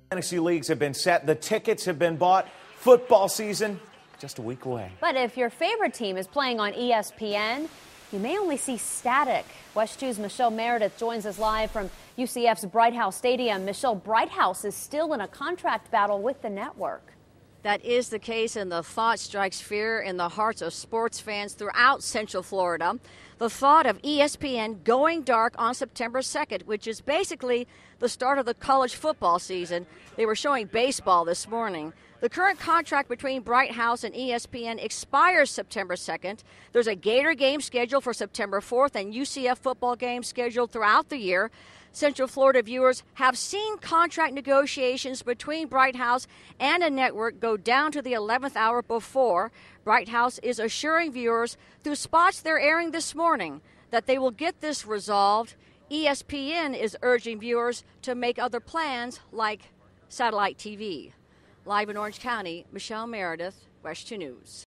Fantasy leagues have been set. The tickets have been bought. Football season just a week away. But if your favorite team is playing on ESPN, you may only see static. West 2's Michelle Meredith joins us live from UCF's Bright House Stadium. Michelle, Bright House is still in a contract battle with the network. That is the case, and the thought strikes fear in the hearts of sports fans throughout Central Florida. The thought of ESPN going dark on September 2nd, which is basically the start of the college football season. They were showing baseball this morning. The current contract between Bright House and ESPN expires September 2nd. There's a Gator game scheduled for September 4th and UCF football games scheduled throughout the year. Central Florida viewers have seen contract negotiations between Bright House and a network go down to the 11th hour before. Bright House is assuring viewers through spots they're airing this morning that they will get this resolved. ESPN is urging viewers to make other plans like satellite TV. Live in Orange County, Michelle Meredith, West 2 News.